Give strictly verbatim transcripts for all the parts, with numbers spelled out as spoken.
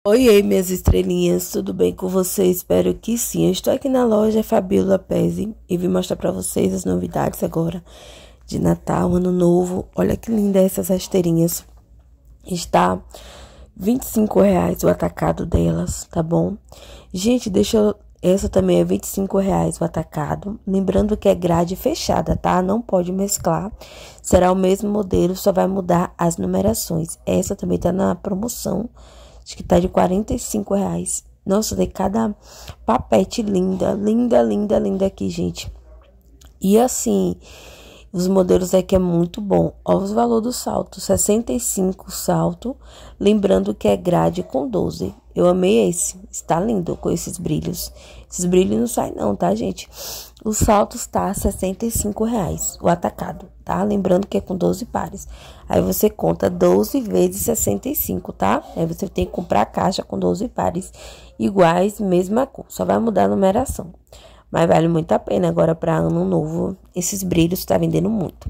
Oiê, minhas estrelinhas, tudo bem com vocês? Espero que sim. Eu estou aqui na loja Fabiola Pezzi e vim mostrar para vocês as novidades agora de Natal, Ano Novo. Olha que linda essas rasteirinhas. Está vinte e cinco reais o atacado delas, tá bom? Gente, deixa eu... Essa também é vinte e cinco reais o atacado. Lembrando que é grade fechada, tá? Não pode mesclar. Será o mesmo modelo, só vai mudar as numerações. Essa também tá na promoção. Acho que tá de quarenta e cinco reais. Nossa, tem cada papete linda, linda, linda, linda aqui, gente. E assim, os modelos aqui é muito bom. Olha os valores do salto, sessenta e cinco salto. Lembrando que é grade com doze. Eu amei esse, está lindo com esses brilhos. Esses brilhos não saem não, tá, gente? O salto está sessenta e cinco reais, o atacado, tá? Lembrando que é com doze pares. Aí você conta doze vezes sessenta e cinco, tá? Aí você tem que comprar a caixa com doze pares iguais, mesma cor. Só vai mudar a numeração. Mas vale muito a pena agora para ano novo. Esses brilhos tá vendendo muito.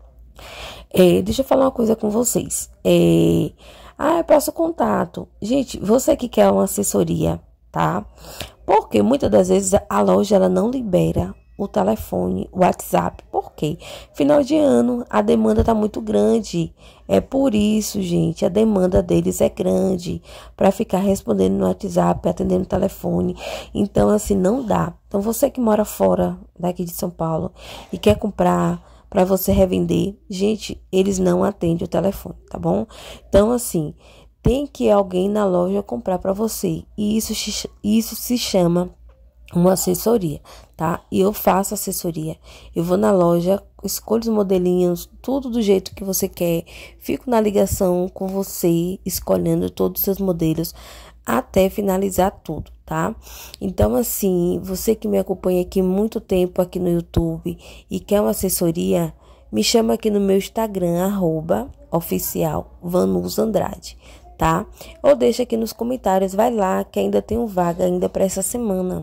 É, deixa eu falar uma coisa com vocês. É... Ah, eu passo contato. Gente, você que quer uma assessoria, tá? Porque muitas das vezes a loja ela não libera o telefone, o WhatsApp. Por quê? Final de ano, a demanda tá muito grande. É por isso, gente, a demanda deles é grande para ficar respondendo no WhatsApp, atendendo o telefone. Então, assim, não dá. Então, você que mora fora daqui de São Paulo e quer comprar para você revender, gente, eles não atendem o telefone, tá bom? Então, assim, tem que alguém na loja comprar para você. E isso, isso se chama uma assessoria, tá? E eu faço assessoria. Eu vou na loja, escolho os modelinhos, tudo do jeito que você quer. Fico na ligação com você, escolhendo todos os seus modelos até finalizar tudo, tá? Então, assim, você que me acompanha aqui muito tempo aqui no YouTube e quer uma assessoria, me chama aqui no meu Instagram, arroba oficial Vanusa Andrade, tá? Ou deixa aqui nos comentários, vai lá que ainda tem um vaga ainda para essa semana.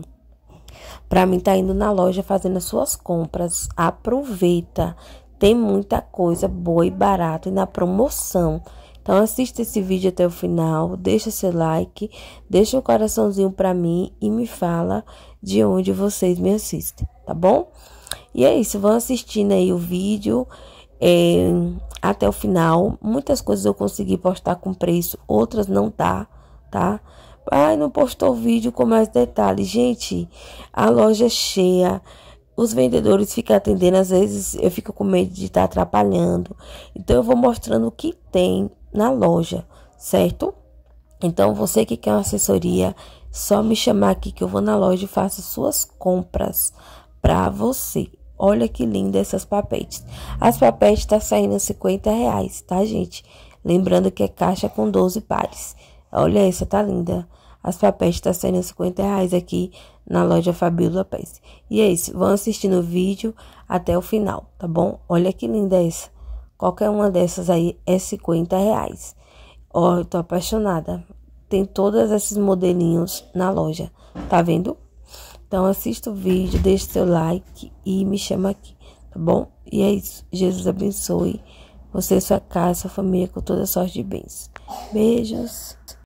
Para mim tá indo na loja fazendo as suas compras. Aproveita, tem muita coisa boa e barata e na promoção. Então, assista esse vídeo até o final, deixa seu like, deixa um coraçãozinho pra mim e me fala de onde vocês me assistem, tá bom? E é isso, vão assistindo aí o vídeo é, até o final. Muitas coisas eu consegui postar com preço, outras não tá, tá? Ai, não postou vídeo com mais detalhes. Gente, a loja é cheia. Os vendedores ficam atendendo, às vezes eu fico com medo de estar atrapalhando. Então, eu vou mostrando o que tem na loja, certo? Então, você que quer uma assessoria, só me chamar aqui que eu vou na loja e faço suas compras pra você. Olha que linda essas papetes. As papetes tá saindo cinquenta reais, tá, gente? Lembrando que é caixa com doze pares. Olha essa, tá linda. As papetes tá saindo cinquenta reais aqui na loja Fabiola Pezzi. E é isso, vão assistindo o vídeo até o final, tá bom? Olha que linda essa. Qualquer uma dessas aí é cinquenta reais. Ó, eu tô apaixonada. Tem todos esses modelinhos na loja, tá vendo? Então, assista o vídeo, deixe seu like e me chama aqui, tá bom? E é isso, Jesus abençoe você, sua casa, sua família com toda sorte de bênçãos. Beijos.